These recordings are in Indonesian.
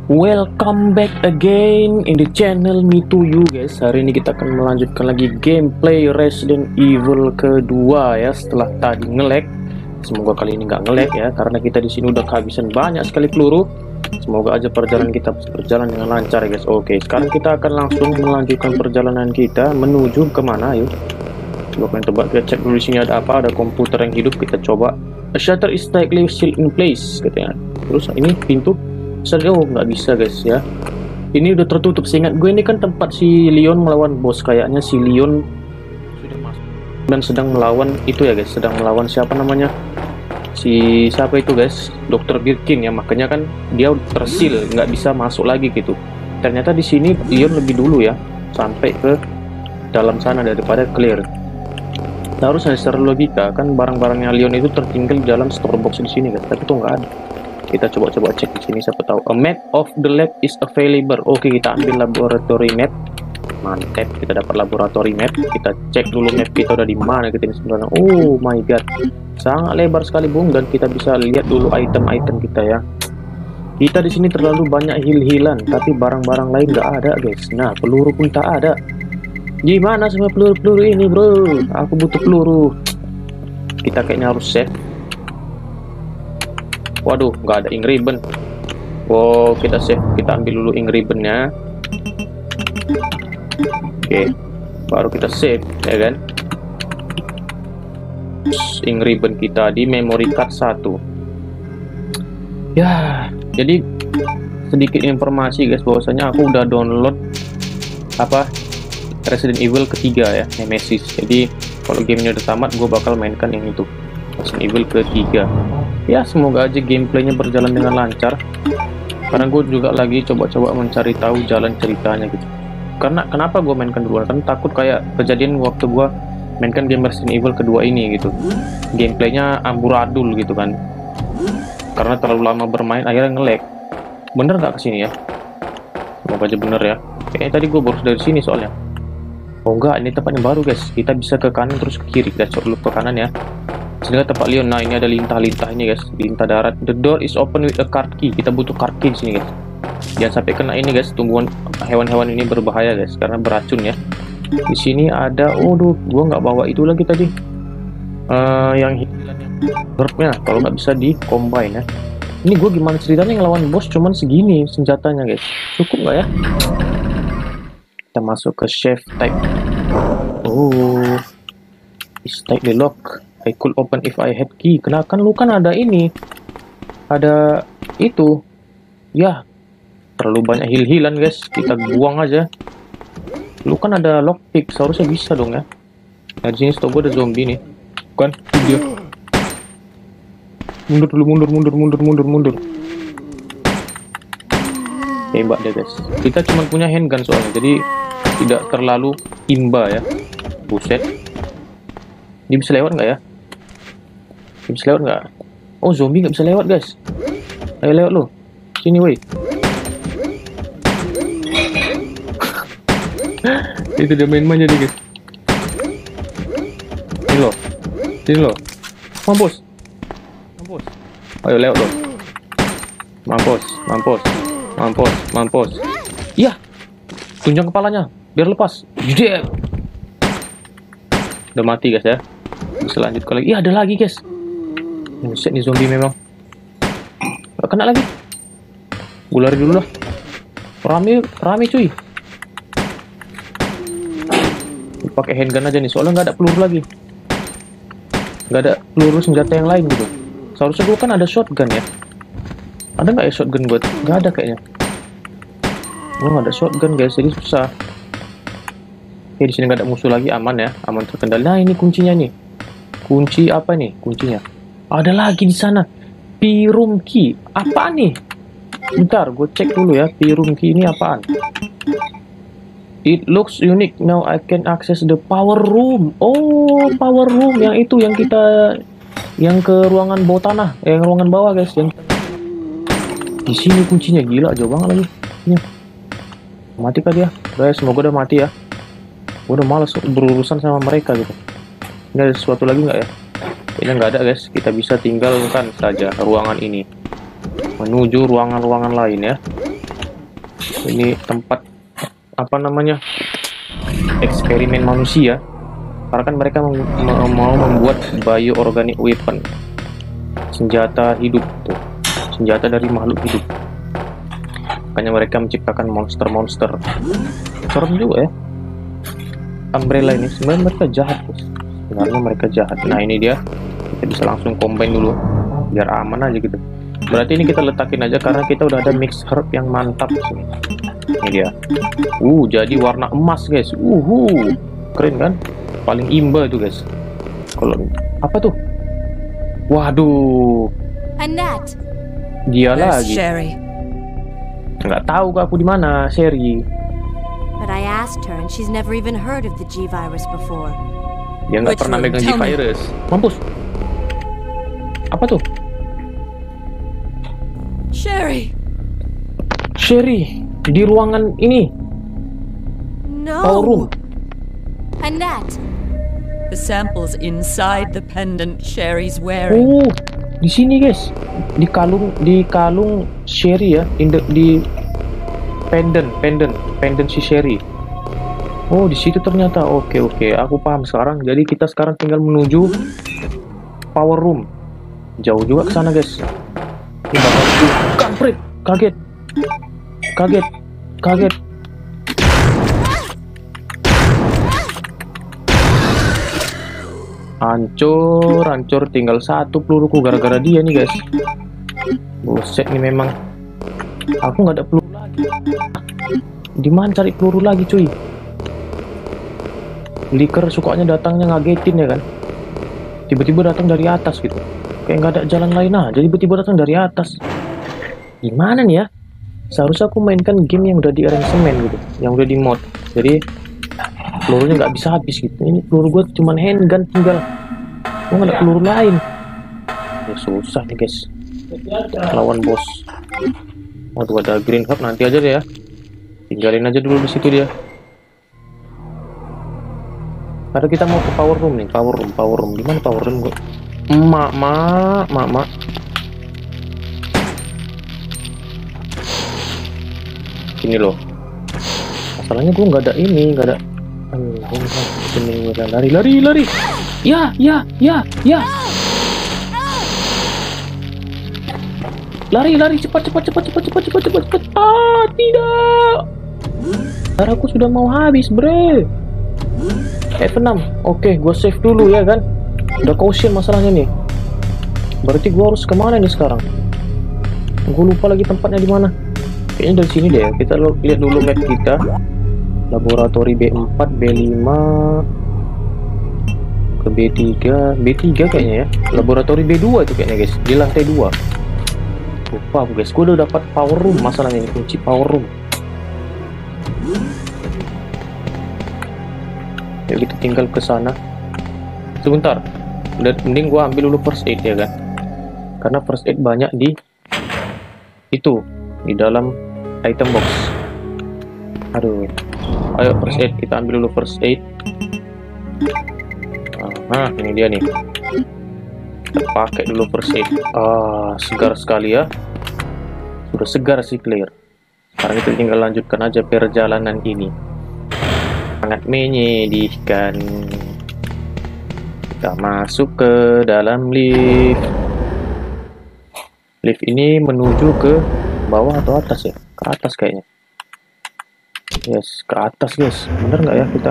Welcome back again in the channel Me To You guys. Hari ini kita akan melanjutkan lagi gameplay Resident Evil kedua ya, setelah tadi nge-lag. Semoga kali ini nggak nge-lag ya, karena kita di sini udah kehabisan banyak sekali peluru. Semoga aja perjalanan kita berjalan dengan lancar ya guys. Oke, sekarang kita akan langsung melanjutkan perjalanan kita menuju kemana yuk. Coba kita cek dulu di sini ada apa, ada komputer yang hidup, kita coba. A shutter is tightly sealed in place katanya. Terus ini pintu. Oh nggak bisa guys ya, ini udah tertutup. Seingat gue ini kan tempat si Leon melawan bos. Kayaknya si Leon sudah masuk dan sedang melawan itu ya guys, sedang melawan siapa namanya, si siapa itu guys, Dr. Birkin ya, makanya kan dia tersil nggak bisa masuk lagi gitu. Ternyata di sini Leon lebih dulu ya sampai ke dalam sana daripada Claire. Harusnya secara logika kan barang-barangnya Leon itu tertinggal di dalam store box di sini guys, tapi tuh nggak ada. Kita coba cek di sini, siapa tahu. A map of the lab is available. Oke, kita ambil laboratory map. Mantap, kita dapat laboratory map. Kita cek dulu map kita udah di mana kita ini sebenarnya. Oh my god, sangat lebar sekali bung, dan kita bisa lihat dulu item-item kita ya. Kita di sini terlalu banyak heal-healan, tapi barang-barang lain nggak ada guys. Nah, peluru pun tak ada. Gimana semua peluru-peluru ini bro? Aku butuh peluru. Kita kayaknya harus save. Waduh, nggak ada ink ribbon. Wow, kita save, kita ambil dulu ink ribbonnya. Oke, baru kita save ya kan. Ink ribbon kita di memory card 1. Ya, jadi sedikit informasi guys, bahwasanya aku udah download apa Resident Evil ketiga ya, Nemesis. Jadi kalau gamenya udah tamat, gue bakal mainkan yang itu, Resident Evil ketiga. Ya, semoga aja gameplaynya berjalan dengan lancar, karena gue juga lagi coba-coba mencari tahu jalan ceritanya gitu. Karena kenapa gue mainkan duluan, kan takut kayak kejadian waktu gue mainkan game Resident Evil kedua ini gitu, gameplaynya amburadul gitu kan, karena terlalu lama bermain akhirnya nge-lag. Bener nggak kesini ya? Semoga aja bener ya. Kayaknya tadi gue baru dari sini soalnya. Oh enggak, ini tempat yang baru guys. Kita bisa ke kanan terus ke kiri. Kita coba dulu ke kanan ya. Sini tempat Leon. Nah, ini ada lintah-lintah ini guys, lintah darat. The door is open with a card key. Kita butuh card key di sini guys. Jangan sampai kena ini guys, tumbuhan hewan-hewan ini berbahaya guys, karena beracun ya. Di sini ada, waduh, gua nggak bawa itu lagi tadi. Yang herbnya, kalau nggak bisa di combine ya. Ini gue gimana ceritanya ngelawan bos cuman segini senjatanya guys, cukup nggak ya? Kita masuk ke chef type. Oh, is tightly lock. I could open if I had key. Kenakan lu kan ada ini, ada itu ya. Terlalu banyak heal-healan guys, kita buang aja. Lu kan ada lockpick, seharusnya bisa dong ya. Nah, di sini setahu gue ada zombie nih, bukan dia. Mundur dulu, mundur. Tembak deh guys. Kita cuma punya handgun soalnya, jadi tidak terlalu imba ya. Buset, dia bisa lewat nggak ya? Dia bisa lewat nggak? Oh, zombie nggak bisa lewat guys. Ayo lewat lo, sini woi. Itu dia main-main jadi guys. Sini lo, mampus. Ayo lewat lo. Mampus. Iya, tunjang kepalanya biar lepas. Jeder. Udah mati guys ya. Bisa lanjut ke lagi. Iya, ada lagi guys. Buset nih zombie memang. Gak kena lagi. Gue lari dulu lah. Rame cuy. Pakai handgun aja nih, soalnya nggak ada peluru lagi. Nggak ada peluru senjata yang lain gitu. Seharusnya gue kan ada shotgun ya. Ada nggak ya shotgun gue? Nggak ada kayaknya. Gue nggak ada shotgun guys, jadi susah. Oke, di sini nggak ada musuh lagi, aman ya, aman terkendali. Nah, ini kuncinya nih. Kunci apa nih? Kuncinya. Ada lagi di sana. P-room key. Apaan nih? Bentar, gue cek dulu ya. P-room key ini apaan? It looks unique. Now I can access the power room. Oh, power room yang itu, yang kita, yang ke ruangan bawah tanah, yang ruangan bawah guys. Yang di sini kuncinya, gila jauh banget lagi. Ini. Mati kah dia? Guys, semoga udah mati ya. Gue udah males berurusan sama mereka gitu. Ini ada sesuatu lagi nggak ya? Kayaknya nggak ada guys. Kita bisa tinggalkan saja ruangan ini, menuju ruangan-ruangan lain ya. Ini tempat apa namanya, eksperimen manusia, karena kan mereka mau membuat bioorganic weapon, senjata hidup tuh, senjata dari makhluk hidup. Makanya mereka menciptakan monster-monster. Serem juga ya. Umbrella ini sebenarnya mereka jahat, guys. Sebenarnya mereka jahat. Nah ini dia, kita bisa langsung combine dulu biar aman aja gitu. Berarti ini kita letakin aja karena kita udah ada mix herb yang mantap sini. Ini dia. Jadi warna emas, guys. Keren kan? Paling imba tuh, guys. Kalau apa tuh? Waduh. Annette. Dia lagi. Sherry. Nggak tahu aku di mana, Sherry. But I asked her and she's never even heard of the G virus before. Dia nggak pernah megang G virus. Mampus. Apa tuh? Sherry. Sherry di ruangan ini. No. Power room. Annette. The sample's inside the pendant Sherry's wearing. Di sini, guys. Di kalung Sherry ya, di pendant si Sherry. Di situ ternyata. Oke, aku paham sekarang. Jadi kita sekarang tinggal menuju power room. Jauh juga ke sana, guys. Ini bakal kampret. Kaget. Hancur, tinggal satu peluruku gara-gara dia nih, guys. Buset nih memang. Aku nggak ada peluru lagi. Di mana cari peluru lagi, cuy? Liker sukanya datangnya ngagetin ya kan? Tiba-tiba datang dari atas gitu. Kayak nggak ada jalan lain aja, tiba-tiba datang dari atas. Gimana nih ya? Seharusnya aku mainkan game yang udah di arrangement gitu, yang udah di mod. Jadi pelurunya nggak bisa habis gitu. Ini peluru gue cuman handgun tinggal. Gue nggak ada peluru lain. Ya susah nih, guys. Lawan bos. Waduh, ada green herb, nanti aja deh ya. Tinggalin aja dulu di situ dia. Karena kita mau ke power room nih, power room. Di mana power room gue? Mak. Sini loh. Masalahnya gue nggak ada ini, nggak ada. Lari. Ya. Lari, cepat. Tidak. Darahku sudah mau habis, bre. F6. Oke, gue save dulu ya kan. Udah caution masalahnya nih. Berarti gue harus kemana nih sekarang? Gue lupa lagi tempatnya di mana. Kayaknya dari sini deh. Kita lihat dulu map kita. Laboratori B4, B5 ke B3 kayaknya ya. Laboratori B2 itu kayaknya, guys. Di lantai 2. Lupa aku, guys. Gue udah dapat power room masalahnya ini, kunci power room. Yuk kita tinggal ke sana. Sebentar. Mending gua ambil dulu first aid ya kan. Karena first aid banyak di dalam item box. Aduh. Ayo first aid, kita ambil dulu first aid. Nah, ini dia nih. Kita pakai dulu first aid. Segar sekali ya. Sudah segar sih, clear. Sekarang kita tinggal lanjutkan aja perjalanan ini. Sangat menyedihkan. Kita masuk ke dalam lift. Lift ini menuju ke bawah atau atas ya? Ke atas kayaknya. Yes, ke atas, guys. Bener nggak ya kita?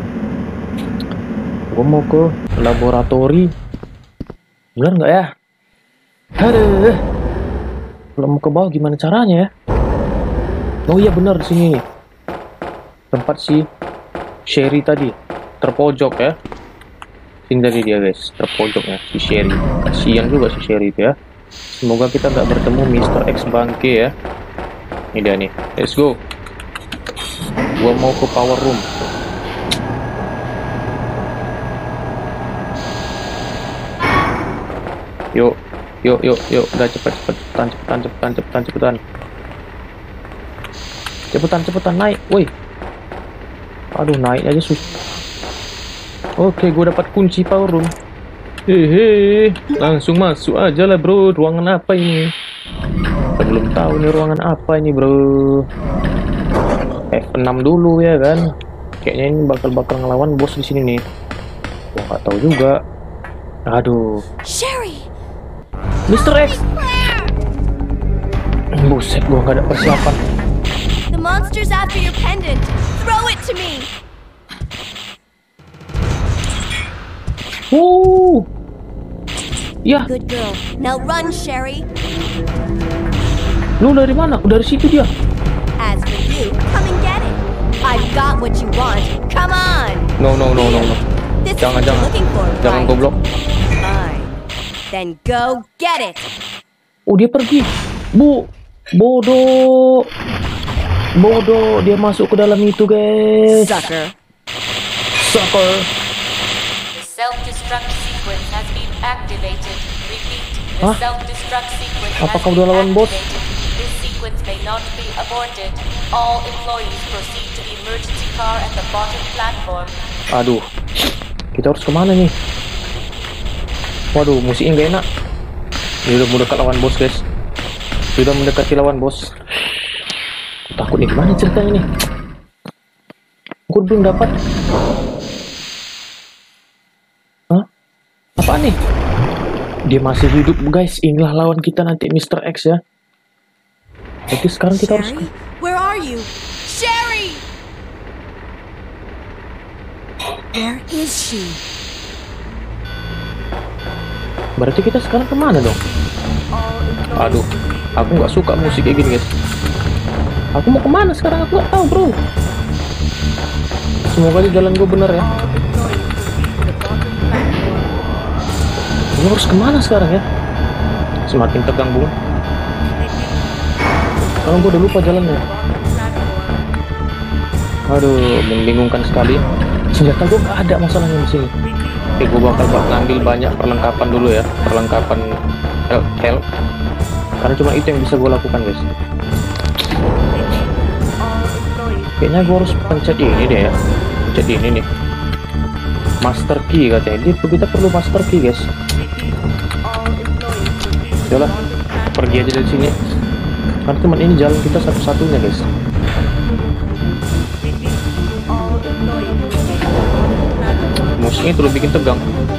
Gue mau ke laboratori. Bener nggak ya? Aduh. Kalau mau ke bawah gimana caranya ya? Oh iya bener, di sini nih. Tempat si Sherry tadi terpojok ya. Sini tadi dia, guys, terpojoknya si Sherry. Kasian juga si Sherry itu ya. Semoga kita nggak bertemu Mr. X bangke ya. Ini dia nih. Let's go. Gua mau ke power room. Yuk. Udah cepetan naik. Woi. Aduh, naik aja susah. Oke, gue dapat kunci power room. Hehe, langsung masuk aja lah, bro. Ruangan apa ini? Kita belum tahu nih ruangan apa ini, bro. F6 dulu ya kan. Kayaknya ini bakal ngelawan bos di sini nih. Gua nggak tahu juga. Aduh. Sherry! Mr. X. Buset, gua nggak ada persiapan. The monster's after your pendant. Throw it to me! Ya, Good girl. Now run, Sherry. lu dari mana? Dari situ dia. As for you, come and get it. I've got what you want. Come on! No. This Jangan, is what you're looking for, Jangan right? goblok. Fine. Then go get it. Oh, dia pergi. Bodoh, dia masuk ke dalam itu, guys. Sucker. Sucker. The self-destruct sequence has been activated. Repeat, the Hah? self-destruct sequence Apa has kau been udah lawan bos? activated. This sequence may not be aborted. All employees proceed to the emergency car at the bottom platform. Aduh, kita harus kemana nih? Waduh, musiknya nggak enak. Ini udah mendekat lawan bos, guys. Sudah mendekati lawan bos. Takut nih, gimana ceritanya nih? Aku belum dapat. Hah? Apaan nih? Dia masih hidup, guys. Inilah lawan kita nanti, Mr. X ya. Jadi sekarang kita harus... Sherry? Where are you? Sherry! Where is she? Berarti kita sekarang kemana dong? Aduh, aku nggak suka musik kayak gini, guys. Aku mau kemana sekarang? Aku nggak tahu, bro. Semoga di jalan gue bener ya. Gue harus kemana sekarang ya? Semakin tegang, Bung. Kalau gue udah lupa jalannya. Aduh, membingungkan sekali. Senjata gue nggak ada masalahnya di sini. Oke, gue bakal ngambil banyak perlengkapan dulu ya. Perlengkapan health. Karena cuma itu yang bisa gue lakukan, guys. Kayaknya gue harus pencet ini deh ya. Pencet ini nih. Master key katanya. Kita perlu master key, guys. Yalah, pergi aja dari sini. Karena teman ini jalan kita satu-satunya, guys. Musiknya itu bikin tegang.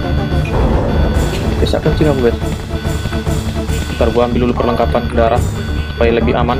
Bisa kencing aku, guys. Ntar gua ambil dulu perlengkapan darah supaya lebih aman.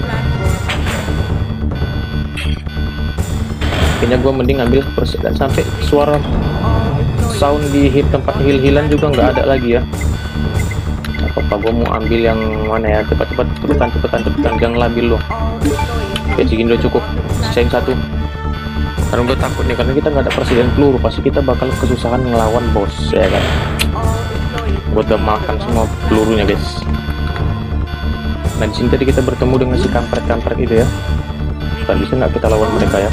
Kayaknya gua mending ambil dan sampai suara sound di tempat heal-healan juga nggak ada lagi ya. Apa gua mau ambil yang mana ya? Cepetan jangan labil loh. Kayak segini udah cukup. Sisain satu. Karena gue takut nih, karena kita nggak ada presiden peluru, pasti kita bakal kesusahan ngelawan bos ya kan. Gue udah makan semua pelurunya, guys. Nah di sini tadi kita bertemu dengan si kampret itu ya. Dan bisa nggak kita lawan mereka ya?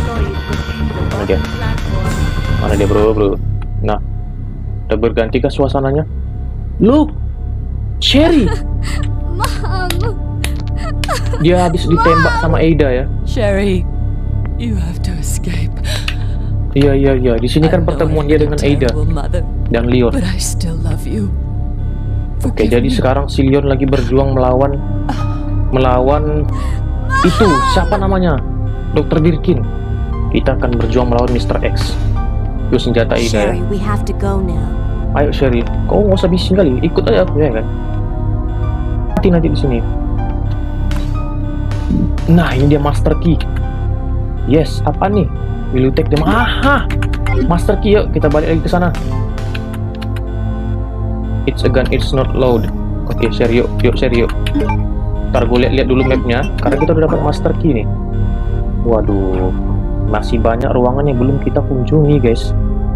Mana dia bro? Nah, udah berganti kah suasananya? Look, Sherry. Mom. Dia habis ditembak sama Ada ya. Sherry, you have to escape. Iya. Di sini kan pertemuan dia dengan Ada dan Leon. But I still love you. Oke, jadi sekarang si Leon lagi berjuang melawan itu siapa namanya? Dr. Birkin. Kita akan berjuang melawan Mr. X. Yuk senjata Ada ya. Sherry, we have to go now. Ayo Sherry, kau nggak usah bising kali, ikut aja aku ya kan. Nanti di sini. Nah ini dia master key. Yes, apa nih? Will you take them? Aha, master key. Yuk kita balik lagi ke sana. It's a gun, it's not load. Oke, Sherry, yuk Sherry, yuk. Ntar gue lihat dulu mapnya, karena kita udah dapat master key nih. Waduh, masih banyak ruangan yang belum kita kunjungi, guys.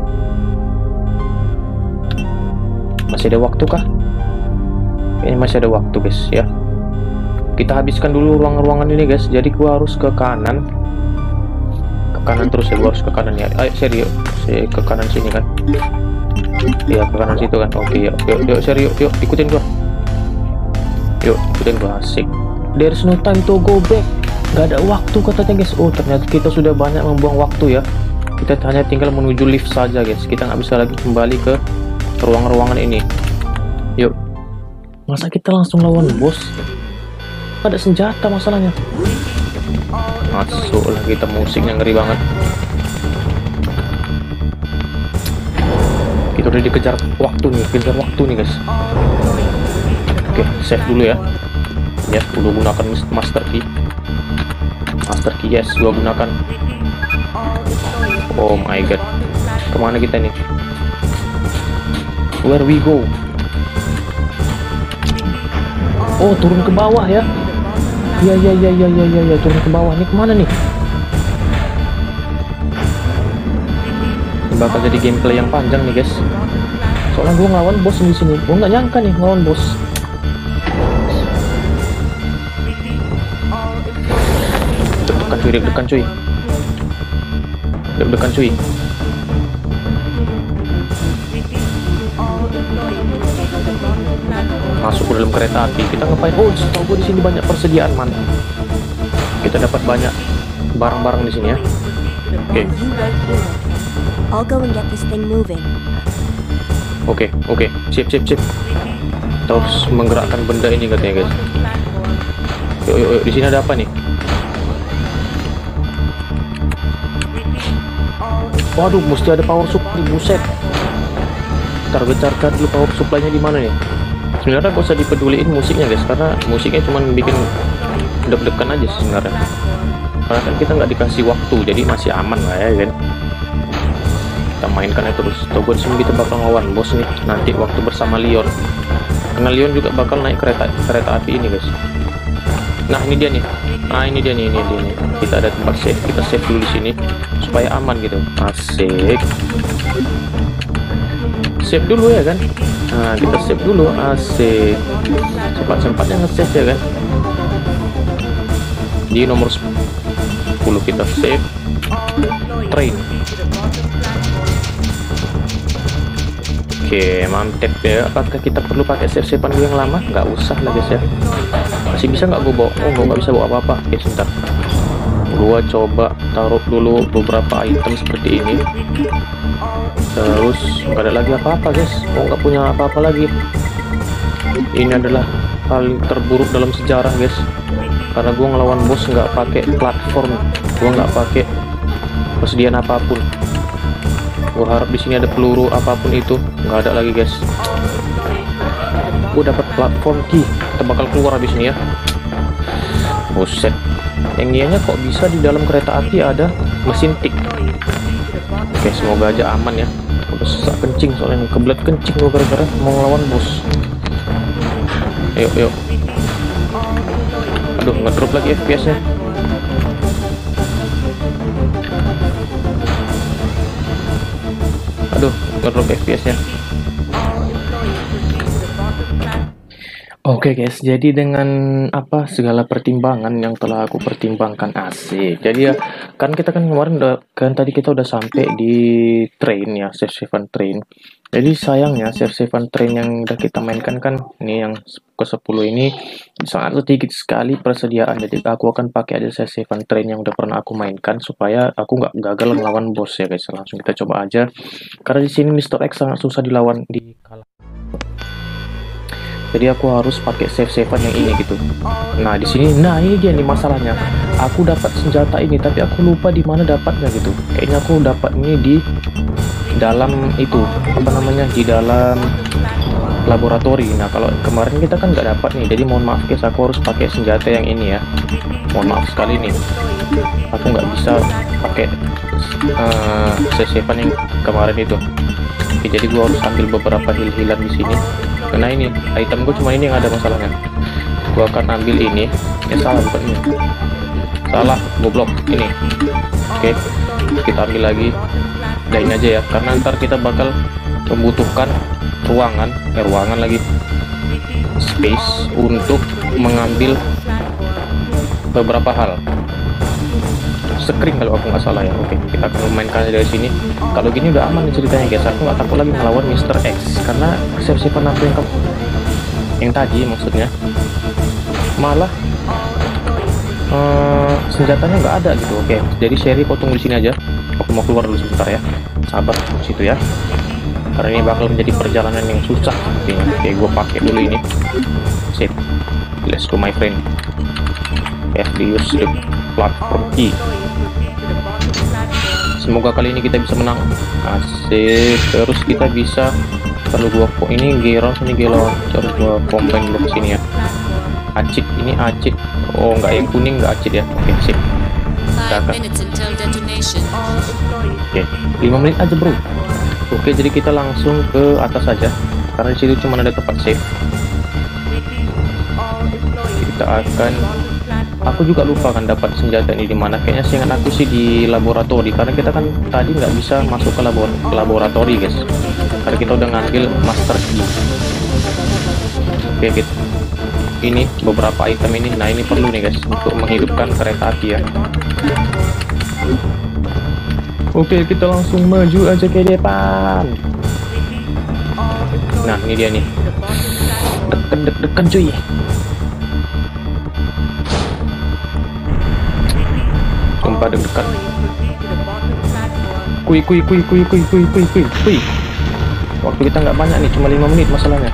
Masih ada waktu kah? Kayaknya masih ada waktu, guys ya. Kita habiskan dulu ruangan-ruangan ini, guys. Jadi gua harus ke kanan. Ke kanan terus ya, gua harus ke kanan ya. Ayo Sherry, yuk. Ke kanan sini kan. Iya, ke kanan situ kan. Oke, yuk Sherry, yuk ikutin gua. Yuk, ikutin gua, asik. There's no time to go back. Gak ada waktu katanya, guys. Oh, ternyata kita sudah banyak membuang waktu ya. Kita hanya tinggal menuju lift saja, guys. Kita nggak bisa lagi kembali ke ruangan-ruangan ini. Yuk. Masa kita langsung lawan bos? Ada senjata masalahnya. Masuk lah kita, musiknya ngeri banget. Kita udah dikejar waktu nih, guys. Oke, save dulu ya. Ya, udah gunakan master key. Yes, gua gunakan. Oh my god, kemana kita nih? Where we go? Oh, turun ke bawah ya. Iya, turun ke bawah. Nih kemana nih? Ini bakal jadi gameplay yang panjang nih guys. Soalnya gue ngelawan bos di sini. Gue nggak nyangka nih ngelawan bos. Deg-degan cuy. Masuk ke dalam kereta api. Kita ngapain? Oh, setahu gue di sini banyak persediaan, mantap. Kita dapat banyak barang-barang di sini ya. Oke. I'll go and get this thing moving. Oke. Sip. Kita harus menggerakkan benda ini katanya guys. Yuk. Di sini ada apa nih? Waduh, mesti ada power supply, buset. Ntar gencarkan dulu power supply-nya di mana nih. Sebenarnya gak usah dipeduliin musiknya guys, karena musiknya cuma bikin deg-degan aja sebenarnya. Karena kan kita nggak dikasih waktu, jadi masih aman lah ya kan. Kita mainkannya terus. Tunggu di sini kita bakal ngelawan bos nih nanti waktu bersama Leon. Karena Leon juga bakal naik kereta api ini guys. Nah ini dia nih. Ini dia nih. Kita ada tempat save. Kita save dulu di sini supaya aman gitu. Asik. Save dulu ya kan. Nah kita save dulu. Asik. Sempat-sempatnya nge-save ya kan. Di nomor 10 kita save train. Oke, mantep ya. Apakah kita perlu pakai save-savean gue yang lama? Nggak usah lah guys ya. Masih bisa nggak gue bawa? Oh, nggak bisa bawa apa-apa. Oke, sebentar. Gua coba taruh dulu beberapa item seperti ini. Terus nggak ada lagi apa-apa guys. Oh, nggak punya apa-apa lagi. Ini adalah paling terburuk dalam sejarah guys. Karena gue ngelawan bos nggak pakai platform, gue nggak pakai persediaan apapun. Gue harap di sini ada peluru apapun itu, nggak ada lagi guys. Gue dapat platform key, kita bakal keluar habis ini ya. Buset, yang ianya kok bisa di dalam kereta api ada mesin tik. Oke, semoga aja aman ya. Udah sesak kencing soalnya, kebelet kencing gue gara-gara mau ngelawan bos. Ayo. Aduh, ngedrop lagi FPS-nya. Aduh, ngedrop FPS-nya. Oke guys, jadi dengan segala pertimbangan yang telah aku pertimbangkan, asik. Jadi ya, kan kita kan kemarin tadi kita udah sampai di train ya, save-savean train. Jadi sayangnya save-savean train yang udah kita mainkan kan, ini yang ke-10 ini sangat sedikit sekali persediaan. Jadi aku akan pakai aja save-savean train yang udah pernah aku mainkan supaya aku nggak gagal ngelawan bos ya guys. Langsung kita coba aja. Karena di sini Mr. X sangat susah dilawan di kalah. Jadi aku harus pakai save-savean yang ini gitu. Nah, di sini ini dia nih masalahnya. Aku dapat senjata ini tapi aku lupa di mana dapatnya gitu. Kayaknya aku dapat ini di dalam itu, di dalam laboratori. Nah, kalau kemarin kita kan nggak dapat nih. Jadi mohon maaf guys, aku harus pakai senjata yang ini ya. Mohon maaf sekali nih. Aku nggak bisa pakai save-savean yang kemarin itu. Oke, jadi gua harus ambil beberapa heal-healan di sini. Karena ini item gue cuma ini yang ada masalahnya. Gue akan ambil ini. Salah, bukan ini. Salah, goblok ini. Oke, kita ambil lagi. Ini aja ya, karena ntar kita bakal membutuhkan ruangan lagi, space untuk mengambil beberapa hal. Screen kalau aku nggak salah ya. Oke, kita akan memainkannya dari sini. Kalau gini udah aman ceritanya guys. Aku nggak takut lagi ngelawan Mr. X karena save-savean aku yang tadi maksudnya malah senjatanya nggak ada gitu. Oke, jadi Sherry potong di sini aja. Aku mau keluar dulu sebentar ya. Sabar di situ ya. Karena ini bakal menjadi perjalanan yang susah sepertinya. Oke, gue pakai dulu ini. Sip. Let's go my friend. Yes, platform key. Semoga kali ini kita bisa menang. Asik. Terus kita bisa, perlu gua kok ini geron sini gelon, terus gua combine dulu sini ya. Acid, ini acid. Oh enggak, yang kuning enggak acid ya. Oke, sip. 5 minutes until detonation. Oke, 5 menit aja bro. Oke, jadi kita langsung ke atas saja karena di situ cuma ada tempat save. Kita akan, aku juga lupa kan dapat senjata ini di mana. Kayaknya seingat aku sih di laboratori, karena kita kan tadi nggak bisa masuk ke laboratori guys, karena kita udah ngambil master key. Oke, gitu. Ini beberapa item ini. Nah, ini perlu nih guys untuk menghidupkan kereta api ya. Oke, kita langsung maju aja ke depan. Nah, ini dia nih. Deg-degan cuy. Sumpah deg-degan. Kui. Waktu kita nggak banyak nih, cuma 5 menit masalahnya.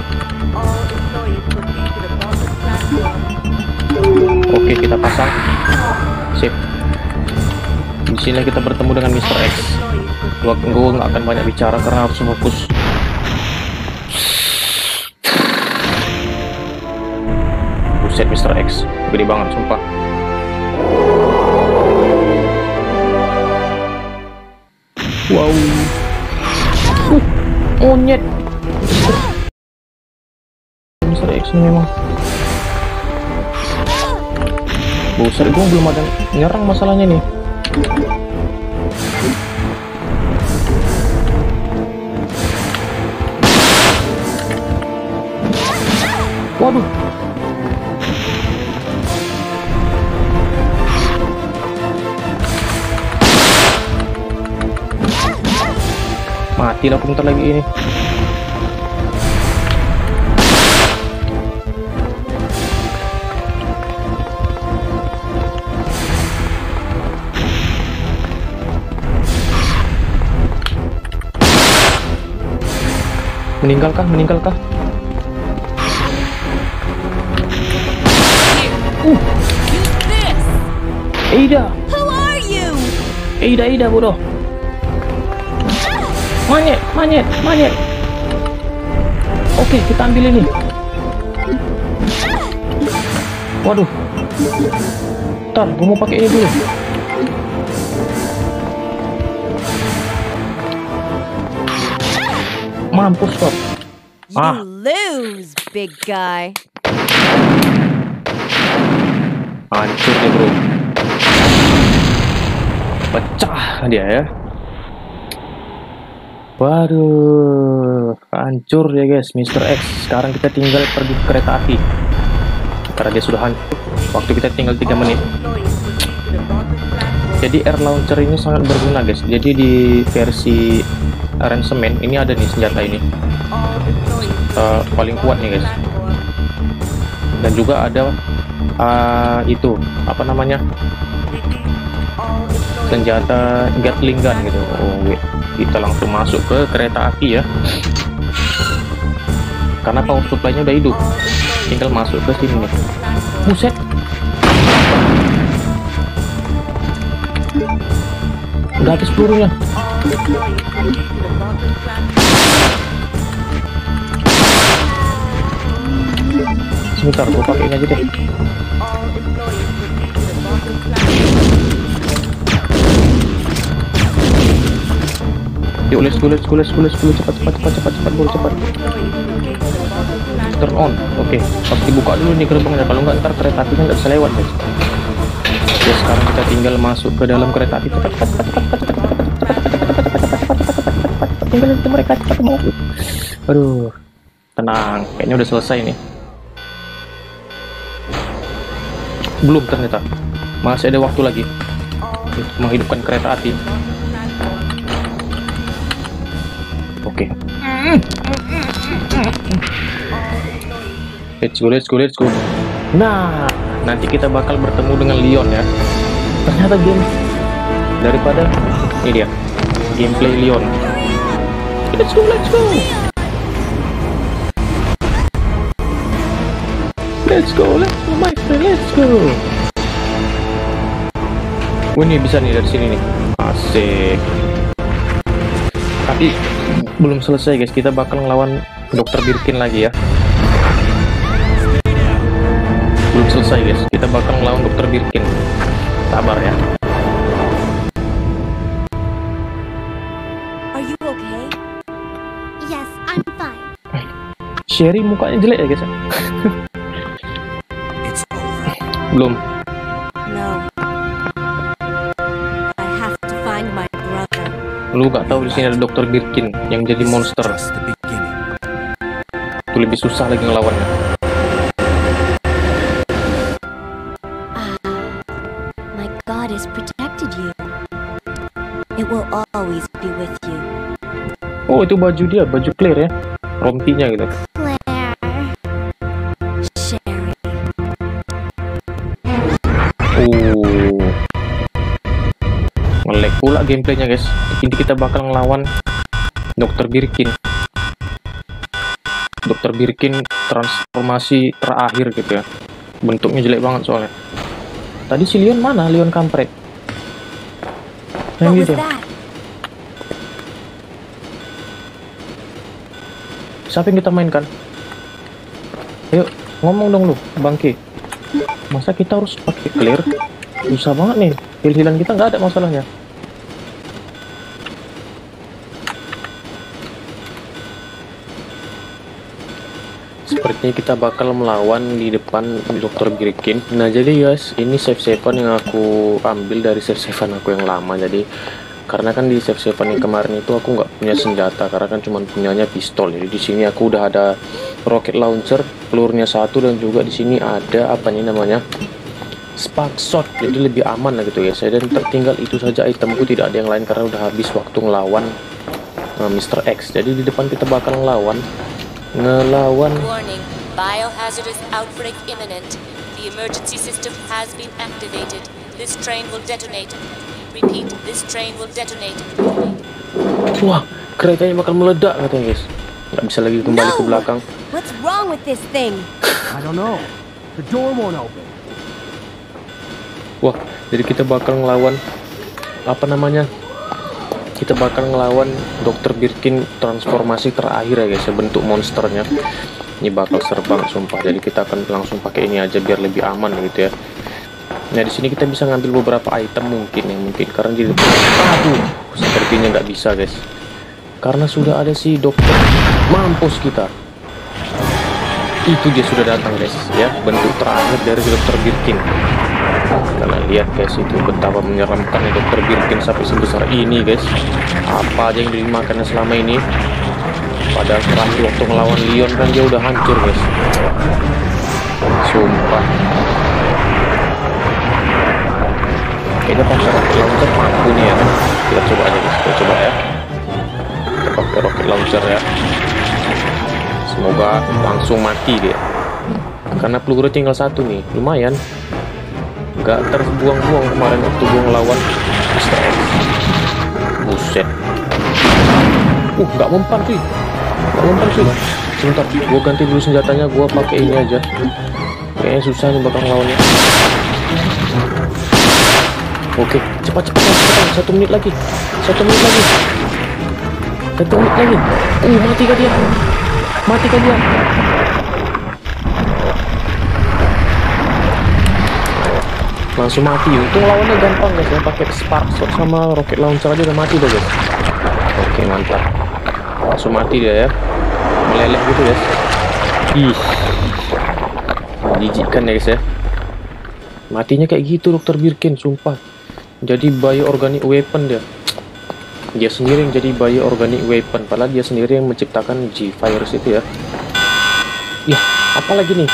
Oke, kita pasang. Sip. Di sini kita bertemu dengan Mr. X. Gue nggak akan banyak bicara karena harus fokus. Buset, Mr. X gede banget sumpah. Wow. Monyet. Mr. X ini memang. Buset, gue belum ada nyerang masalahnya nih. Waduh. Mati lah bentar lagi ini. Meninggalkah? Ada. Who are you? Ada bodoh. Monyet. Oke, kita ambil ini. Waduh. Ntar, gue mau pakai ini dulu. Mampus kok. You lose, big guy. Hancur deh bro. Pecah dia ya. Waduh, hancur ya guys, Mr. X. Sekarang kita tinggal pergi ke kereta api karena dia sudah hancur. Waktu kita tinggal 3 menit. Jadi air launcher ini sangat berguna guys. Jadi di versi ransemen ini ada nih senjata ini. Paling kuat nih guys. Dan juga ada itu apa namanya, senjata Gatling gun gitu. Oh, kita langsung masuk ke kereta api ya, karena power supply-nya udah hidup, tinggal masuk ke sini nih. Buset, udah habis pelurunya. Sebentar, gue pakai ini aja deh. Yuk, let's go, cepat, bro, cepat. Turn on, oke. Harus dibuka dulu nih gerbangnya, kalau nggak ntar kereta apinya nggak bisa lewat guys. Oke, sekarang kita tinggal masuk ke dalam kereta api. Cepat. Tinggal itu mereka cepat banget. Aduh, tenang, kayaknya udah selesai nih. Belum ternyata, masih ada waktu lagi untuk menghidupkan kereta api. Oke. Let's go. Nah, nanti kita bakal bertemu dengan Leon ya. Ternyata game daripada ini dia, gameplay Leon. Let's go. My friend, let's go. Oh ini bisa nih dari sini nih. Asik. Tapi belum selesai guys, kita bakal ngelawan Dr. Birkin lagi ya. Belum selesai guys, kita bakal ngelawan Dr. Birkin. Sabar ya. Are you okay? Yes, I'm fine. Sherry mukanya jelek ya guys. It's over. Belum. No. I have to find my brother. Lu gak tahu di sini ada Dr. Birkin yang jadi monster. Just the beginning. Itu lebih susah lagi ngelawannya. My God has protected you. It will always be with you. Oh itu baju dia, baju Claire ya, rompinya gitu. Claire. Sherry. Oh, nge-lag pula gameplaynya guys. Ini kita bakal ngelawan Dr. Birkin. Dr. Birkin transformasi terakhir gitu ya. Bentuknya jelek banget soalnya. Tadi si Leon mana? Leon kampret. Yang What was gitu. that? Siapa yang kita mainkan? Ayo ngomong dong lu, Bangke. Masa kita harus pakai clear? Susah banget nih. Heal-healan kita nggak ada masalahnya. Sepertinya kita bakal melawan di depan Dr. Birkin. Nah jadi guys, ini save-savean yang aku ambil dari save-savean aku yang lama. Jadi karena kan di save-savean yang kemarin itu aku nggak punya senjata, karena kan cuma punyanya pistol. Jadi di sini aku udah ada rocket launcher, pelurnya satu, dan juga di sini ada apa nih namanya, spark shot. Jadi lebih aman lah gitu guys. Dan tertinggal itu saja itemku, tidak ada yang lain karena udah habis waktu ngelawan Mr. X. Jadi di depan kita bakal ngelawan Warning, biohazardous outbreak imminent. The emergency system has been activated. This train will detonate. Repeat, this train will detonate. Wah, keretanya bakal meledak katanya guys. Nggak bisa lagi kembali ke belakang. What's wrong with this thing? I don't know. The door won't open. Wah, jadi kita bakal ngelawan apa namanya? Kita bakal ngelawan Dr. Birkin transformasi terakhir ya guys, bentuk monsternya. Ini bakal serbang sumpah. Jadi kita akan langsung pakai ini aja biar lebih aman gitu ya. Nah, di sini kita bisa ngambil beberapa item mungkin karena di depan. Aduh, sepertinya nggak bisa guys. Karena sudah ada si dokter. Mampus kita. Itu dia sudah datang guys ya, bentuk terakhir dari Dr. Birkin. Kalian lihat guys, itu betapa menyeramkan Dr. Birkin sampai sebesar ini guys. Apa aja yang dimakannya selama ini. Padahal terakhir waktu ngelawan Leon kan dia udah hancur guys. Sumpah. Kita pakai rocket launcher mampu nih ya. Kita coba aja guys, kita coba ya. Kita pakai rocket launcher ya. Semoga langsung mati dia. Karena peluru tinggal satu nih, lumayan. Nggak terbuang-buang kemarin waktu gua ngelawan Mr. X. Buset. Nggak mempan sih. Nggak mempan sih. Sebentar, gua ganti dulu senjatanya, gua pakai ini aja. Kayaknya susah nih bakal ngelawannya. Oke, cepat. 1 menit lagi. 1 menit lagi. 1 menit lagi. Mati kah dia? Mati kah dia? Langsung mati. Untung lawannya gampang guys ya, pakai spark shot sama rocket launcher aja udah mati deh guys. Oke, mantap. Langsung mati dia ya. Meleleh gitu guys. Ih. Menjijikkan ya guys ya. Matinya kayak gitu Dr. Birkin, sumpah. Jadi bioorganic weapon dia. Dia sendiri yang jadi bioorganic weapon, padahal dia sendiri yang menciptakan G-Virus itu ya. Ya, apalagi nih?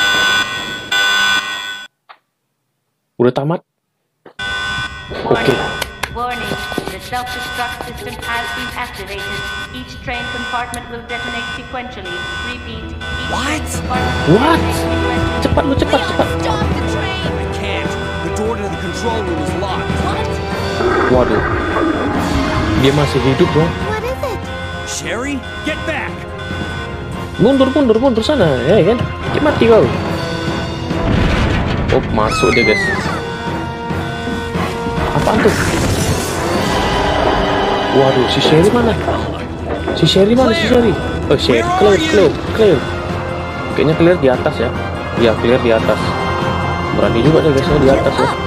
Udah tamat? Oke. Warning, the self-destruct system has been activated. Each train compartment will detonate sequentially. Repeat, each train compartment will What? detonate sequentially. Cepat lu, cepat. Stop the train! I can't. The door to the control room is locked. Waduh. Dia masih hidup dong. What is it? Sherry, get back. Mundur sana, ya kan? Cik mati kau. Oh, masuk dia guys. Apaan tuh? Waduh, si Sherry mana? Si Sherry mana? Si Sherry? Oh, Sherry, clear. Kayaknya clear di atas ya. Iya, clear di atas. Berani juga deh guys di atas ya.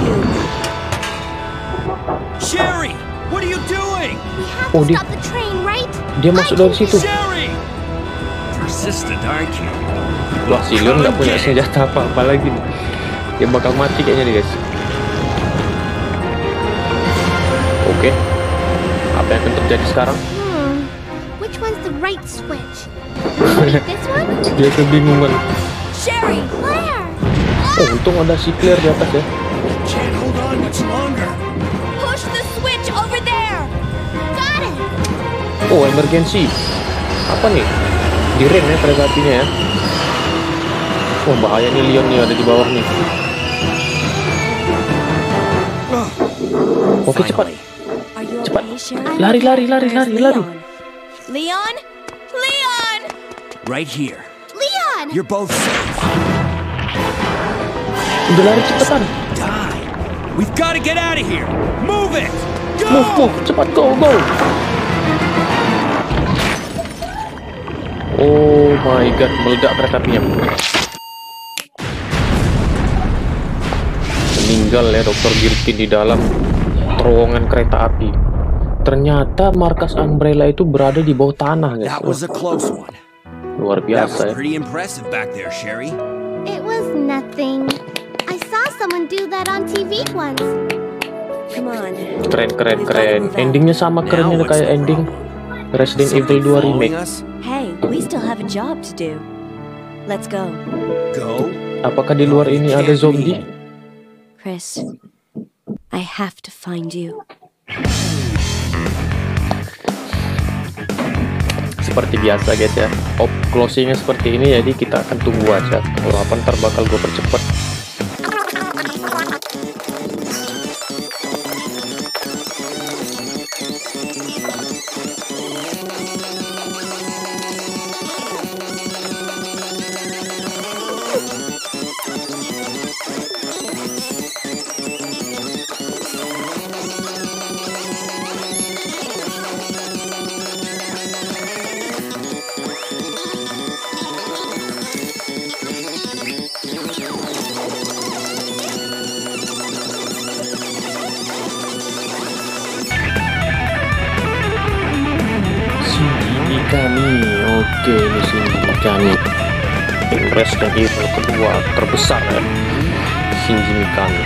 Sherry, what are you doing? We have Oh, to stop the train, right? Dia masuk dari situ. Sherry! Persistent, aren't you? Wah, si Leon nggak punya senjata apa-apa lagi nih. Dia bakal mati kayaknya nih guys. Oke. Apa yang akan terjadi sekarang? Which one's the right switch? Maybe this one? Dia kebingungan. Sherry! Claire! Oh, untung ada si Claire di atas ya. Can't hold on much longer. Push the switch over there! Got it! Oh, emergency. Apa nih? Direm ya kereta apinya ya. Wah, bahaya nih Leon nih ada di bawah nih. Oke, cepat. Are you Cepat. okay, Sherry? Lari. Leon? Leon! Right here. Leon! You're both safe. Udah lari cepetan. Die. We've got to get out of here. Move it. Go. Move. Cepat, go. Oh my god, meledak kereta apinya. Meninggal ya Dr. Birkin di dalam terowongan kereta api. Ternyata markas Umbrella itu berada di bawah tanah guys. That was a close one. Luar That biasa was ya. pretty impressive back there, Sherry. It was nothing. I saw someone do that on TV once. Come on. Keren. Endingnya sama kerennya kayak ending Resident Evil 2 Remake. Hey, we still have a job to do. Let's go. Go. Apakah di luar ini ada zombie? Chris, I have to find you. Seperti biasa guys ya, closingnya seperti ini, jadi kita akan tunggu aja. Kalau apa ntar bakal gue percepat. Oke, di sini kami tim Resident Evil kedua terbesar ya, Shinji Mikami.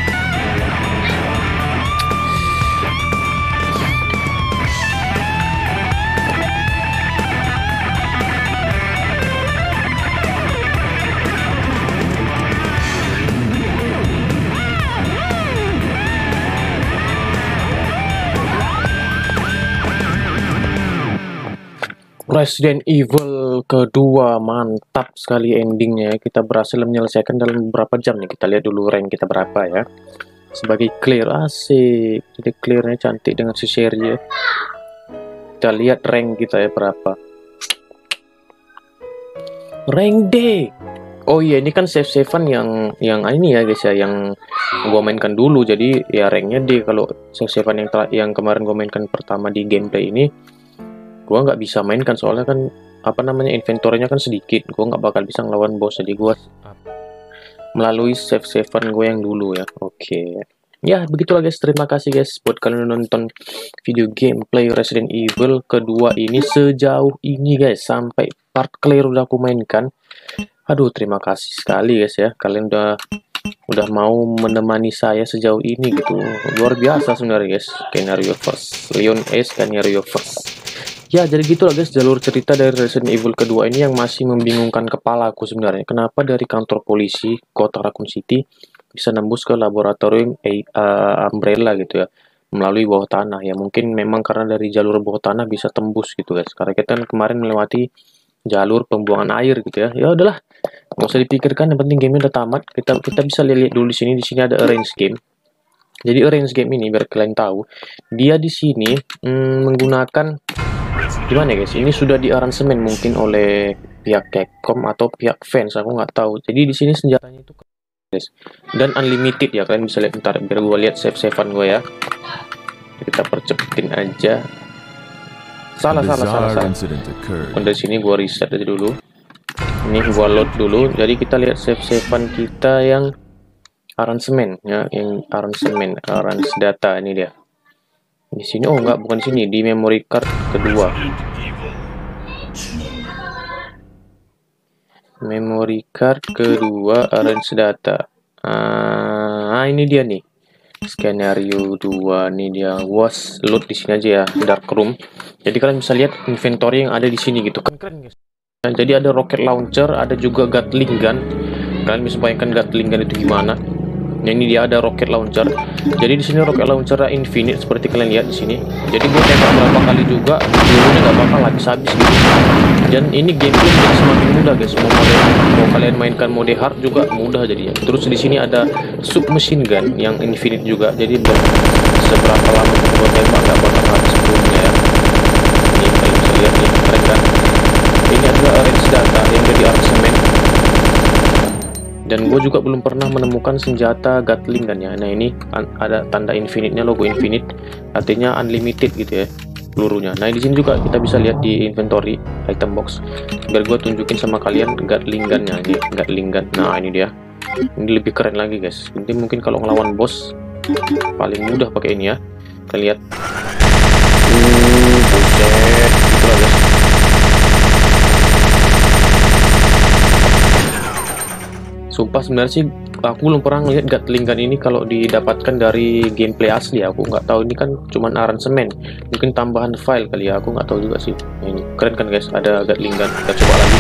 Resident Evil kedua, mantap sekali endingnya. Kita berhasil menyelesaikan dalam beberapa jam nih. Kita lihat dulu rank kita berapa ya. Sebagai clear, asik. Jadi clearnya cantik dengan si Sherry ya. Kita lihat rank kita ya berapa. Rank D. Oh iya, ini kan save-savean yang ini ya guys ya, yang gua mainkan dulu. Jadi ya ranknya D. Kalau save-savean yang kemarin gua mainkan pertama di gameplay ini, gua nggak bisa mainkan soalnya kan apa namanya inventory-nya kan sedikit. Gua nggak bakal bisa ngelawan bos, jadi gua melalui save-savean gue yang dulu ya. Oke. Ya begitulah guys, terima kasih guys buat kalian nonton video gameplay Resident Evil kedua ini sejauh ini guys, sampai part clear udah aku mainkan. Aduh, terima kasih sekali guys ya, kalian udah mau menemani saya sejauh ini gitu. Luar biasa sebenarnya guys. Skenario first, Leon S skenario first. Ya, jadi gitulah guys jalur cerita dari Resident Evil kedua ini yang masih membingungkan kepala aku sebenarnya. Kenapa dari kantor polisi kota Raccoon City bisa nembus ke laboratorium Umbrella gitu ya, melalui bawah tanah ya. Mungkin memang karena dari jalur bawah tanah bisa tembus gitu guys, karena kita kan kemarin melewati jalur pembuangan air gitu ya. Ya udahlah, nggak usah dipikirkan, yang penting game udah tamat. Kita bisa lihat dulu di sini ada arrange game. Jadi arrange game ini biar kalian tahu, dia di sini menggunakan gimana ya guys, ini sudah di aransemen mungkin oleh pihak Capcom atau pihak fans, aku nggak tahu. Jadi di sini senjatanya itu guys. Dan unlimited ya, kalian bisa lihat. Ntar biar gue lihat save-savean gue ya. Kita percepetin aja. Salah. Dari sini gue reset aja dulu. Ini gue load dulu. Jadi kita lihat save-savean kita yang arrangement ya, yang arrangement data ini dia. Di sini enggak, bukan di sini, di memory card kedua. Memory card kedua arrange data. Ini dia nih. Skenario 2 nih dia. Was load di sini aja ya, dark room. Jadi kalian bisa lihat inventory yang ada di sini gitu kan, keren guys. Nah, jadi ada rocket launcher, ada juga gatling gun. Kalian bisa bayangkan gatling gun itu gimana. Nah, ini dia ada rocket launcher. Jadi di sini rocket launcher infinite seperti kalian lihat di sini. Jadi gue tembak berapa kali juga, pelurunya nggak bakal habis-habis gitu. Dan ini gameplay jadi semakin mudah guys. Mau kalian mainkan mode hard juga mudah jadinya. Terus di sini ada submachine gun yang infinite juga. Jadi seberapa lama gue tembak nggak bakal habis pelurunya ya. Ini kalian bisa lihat nih, keren kan? Ini adalah arrange data yang jadi arrangement. Dan gue juga belum pernah menemukan senjata gatling gun ya. Nah, ini ada tanda infinite-nya, logo infinite, artinya unlimited gitu ya pelurunya. Nah, di sini juga kita bisa lihat di inventory item box. Biar gue tunjukin sama kalian gatling gun-nya. Ini gatling gun. Nah, ini dia. Ini lebih keren lagi guys. Nanti mungkin kalau ngelawan bos paling mudah pakai ini ya. Kita lihat. Buset, gitu lah guys. Sumpah sebenarnya sih aku belum pernah ngeliat gatling gun ini kalau didapatkan dari gameplay asli. Aku nggak tahu, ini kan cuman arrangement, mungkin tambahan file kali ya, aku nggak tahu juga sih. Nah, ini keren kan guys, ada gatling gun. Kita coba lagi.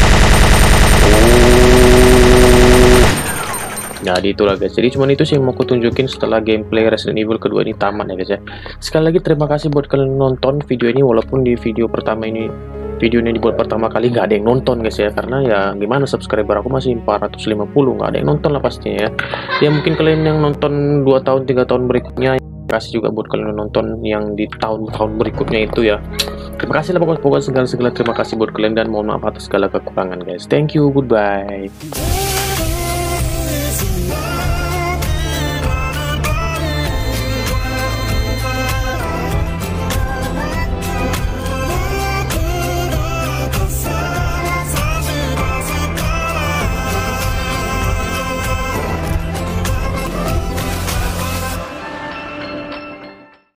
Jadi itulah guys. Jadi cuman itu sih yang mau aku tunjukin setelah gameplay Resident Evil kedua ini tamat ya guys ya. Sekali lagi terima kasih buat kalian nonton video ini, walaupun di video pertama ini videonya dibuat pertama kali nggak ada yang nonton guys ya, karena ya gimana, subscriber aku masih 450, nggak ada yang nonton lah pastinya ya. Ya mungkin kalian yang nonton 2 tahun 3 tahun berikutnya, kasih juga buat kalian nonton yang di tahun-tahun berikutnya itu ya. Terima kasih lah pokoknya segala terima kasih buat kalian, dan mohon maaf atas segala kekurangan guys. Thank you, goodbye.